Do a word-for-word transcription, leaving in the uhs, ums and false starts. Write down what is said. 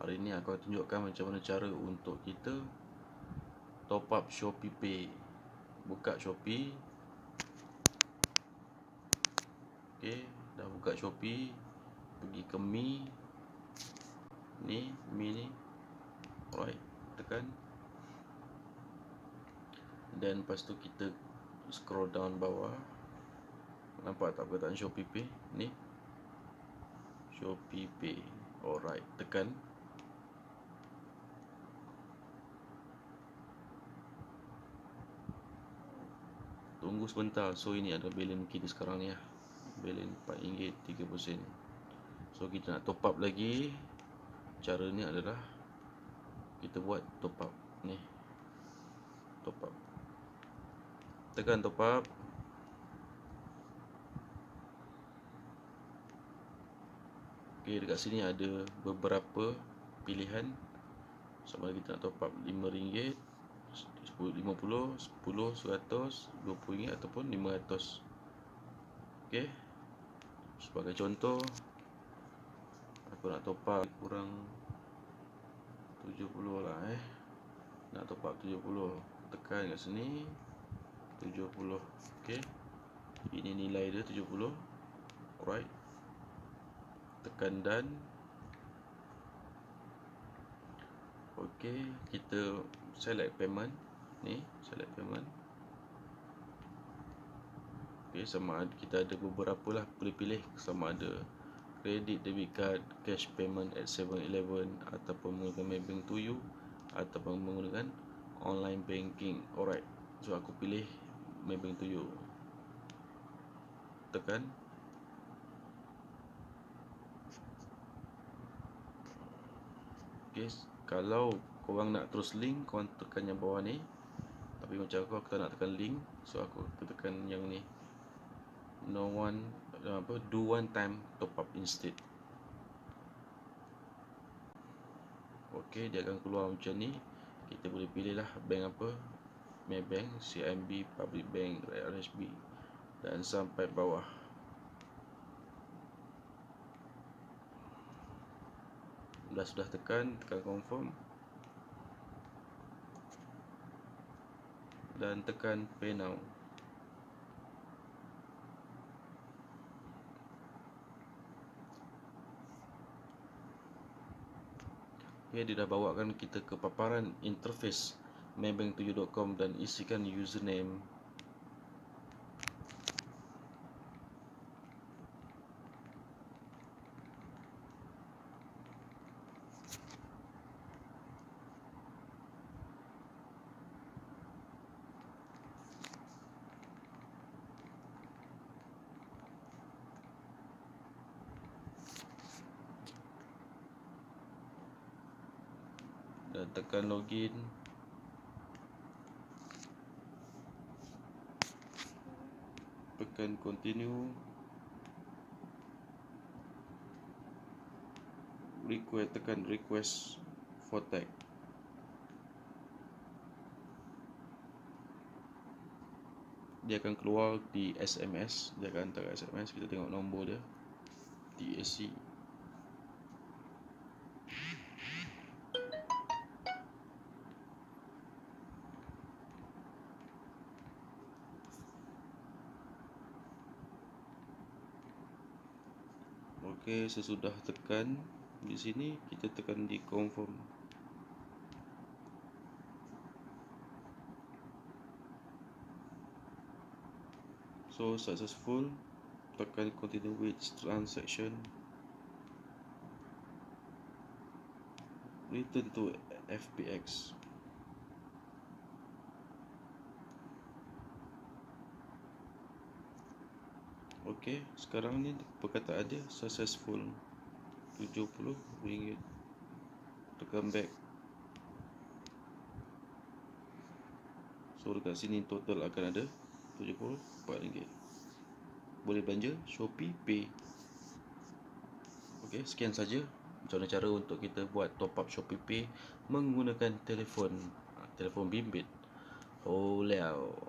Hari ini aku akan tunjukkan macam mana cara untuk kita top up Shopee Pay. Buka Shopee. Okey, dah buka Shopee, pergi ke Mi. Ni, Mi ni. Alright, tekan. Dan lepas tu kita scroll down bawah. Nampak tak perkataan Shopee Pay? Ni. Shopee Pay. Alright, tekan. Tunggu sebentar. So ini ada balance kita sekarang ni lah. Balance empat ringgit tiga puluh sen. So kita nak top up lagi. Cara ni adalah kita buat top up. Ni. Top up. Tekan top up. Okay, dekat sini ada beberapa pilihan. Sama ada kita nak top up lima ringgit, lima puluh, sepuluh, seratus, dua puluh ringgit ataupun lima ratus. Okey. Sebagai contoh, aku nak top up kurang tujuh puluh lah eh. Nak top up tujuh puluh. Tekan kat sini tujuh puluh. Okey. Ini nilai dia tujuh puluh. Alright. Tekan dan. Okey, kita select payment. Ni, select payment. Okey, sama ada kita ada beberapa lah, boleh pilih sama ada credit, debit card, cash payment at seven eleven ataupun menggunakan Maybank to you ataupun menggunakan online banking. Alright. So aku pilih Maybank to you. Tekan. Okay, kalau korang nak terus link, korang tekan yang bawah ni. Tapi macam aku, aku tak nak tekan link. So aku tekan yang ni. No one, apa, do one time top up instead. Okay, dia akan keluar macam ni. Kita boleh pilih lah bank apa. Maybank, C I M B, Public Bank, R H B. Dan sampai bawah. Dah sudah tekan, tekan confirm. Dan tekan pay now. Okay, dia dah bawakan kita ke paparan interface maybank to you dot com dan isikan username. Dan tekan login. Tekan continue. Request, tekan request for tag. Dia akan keluar di S M S. Dia akan hantar S M S. Kita tengok nombor dia. T A C. Okey, sesudah tekan di sini, kita tekan di confirm. So successful. Tekan continue with transaction. Return to F P X. Okey, sekarang ni perkataan dia successful. tujuh puluh ringgit. Tekan back. So dekat sini total akan ada tujuh puluh empat ringgit. Boleh belanja Shopee Pay. Okey, sekian saja macam mana cara untuk kita buat top up Shopee Pay menggunakan telefon telefon bimbit. Oh, leo.